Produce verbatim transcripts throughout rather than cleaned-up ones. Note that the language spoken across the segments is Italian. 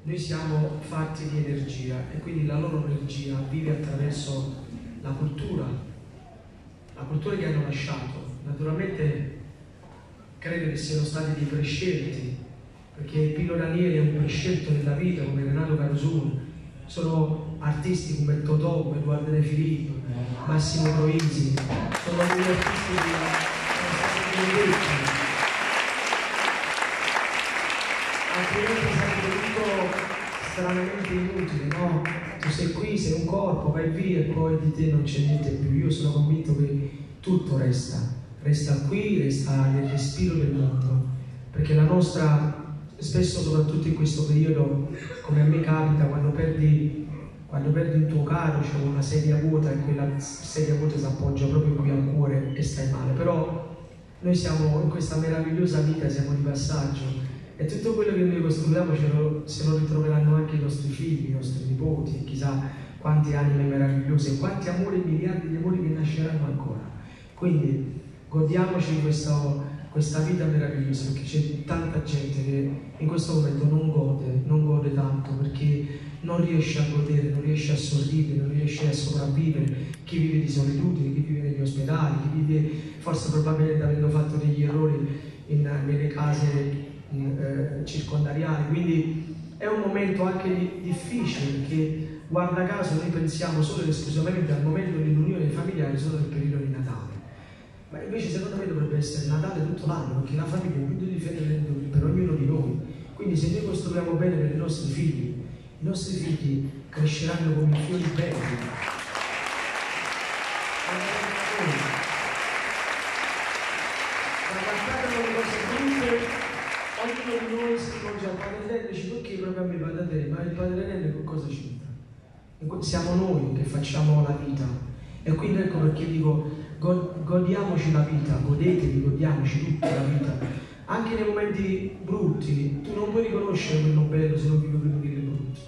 noi siamo fatti di energia e quindi la loro energia vive attraverso la cultura, la cultura che hanno lasciato. Naturalmente credo che siano stati dei prescelti, perché Pino Daniele è un prescelto nella vita come Renato Carosone, sono artisti come Totò, come Edoardo De Filippo, Massimo Troisi, sono degli artisti che sono stati benedetti. Altrimenti sarebbe tutto stranamente inutile, no? Tu sei qui, sei un corpo, vai via e poi di te non c'è niente più. Io sono convinto che tutto resta, resta qui, resta nel respiro del mondo, perché la nostra, spesso soprattutto in questo periodo, come a me capita, quando perdi, quando perdi un tuo caro, c'è una sedia vuota e quella sedia vuota si appoggia proprio qui al cuore e stai male, però noi siamo in questa meravigliosa vita, siamo di passaggio. E tutto quello che noi costruiamo ce lo, se lo ritroveranno anche i nostri figli, i nostri nipoti, chissà quante anime meravigliose, quanti amori, miliardi di amori che nasceranno ancora. Quindi godiamoci questo, questa vita meravigliosa, perché c'è tanta gente che in questo momento non gode, non gode tanto, perché non riesce a godere, non riesce a sorridere, non riesce a sopravvivere. Chi vive di solitudine, chi vive negli ospedali, chi vive forse probabilmente avendo fatto degli errori in, nelle case Eh, circondariali, quindi è un momento anche di, difficile, perché guarda caso noi pensiamo solo ed esclusivamente al momento dell'unione familiare solo nel periodo di Natale, ma invece secondo me dovrebbe essere Natale tutto l'anno, perché la famiglia è un punto di riferimento per ognuno di noi. Quindi se noi costruiamo bene per i nostri figli, i nostri figli cresceranno come fiori belli. Ognuno di noi si rivolge al Padre Eterno e dice: perché proprio a me vada a te? Ma il Padre Eterno con cosa c'entra? Siamo noi che facciamo la vita. E quindi ecco perché dico: godiamoci la vita, godetevi, godiamoci tutta la vita. Anche nei momenti brutti, tu non puoi riconoscere quello bello se non vivi quello che è brutto.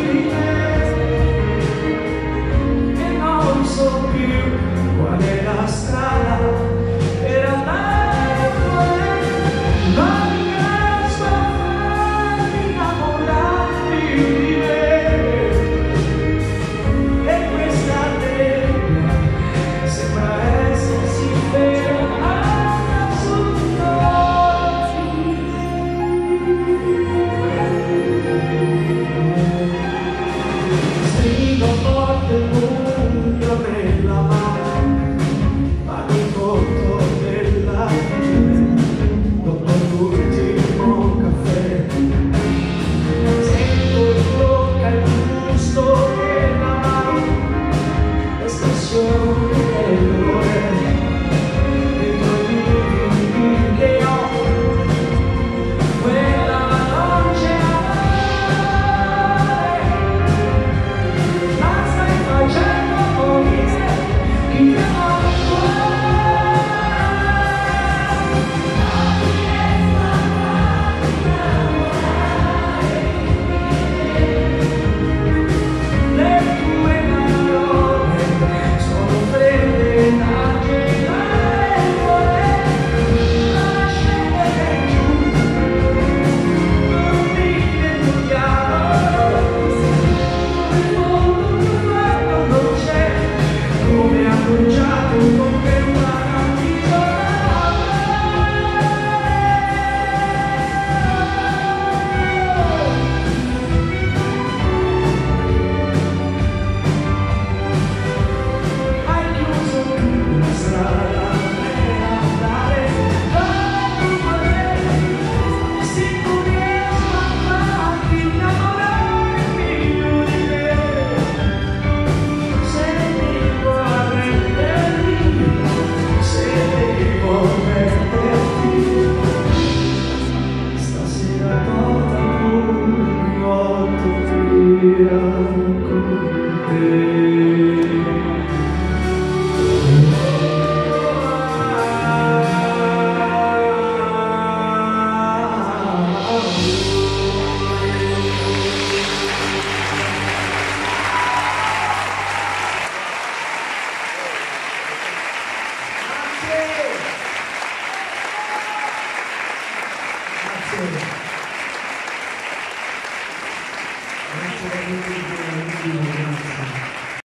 Qual è la Grazie veramente di cuore, grazie.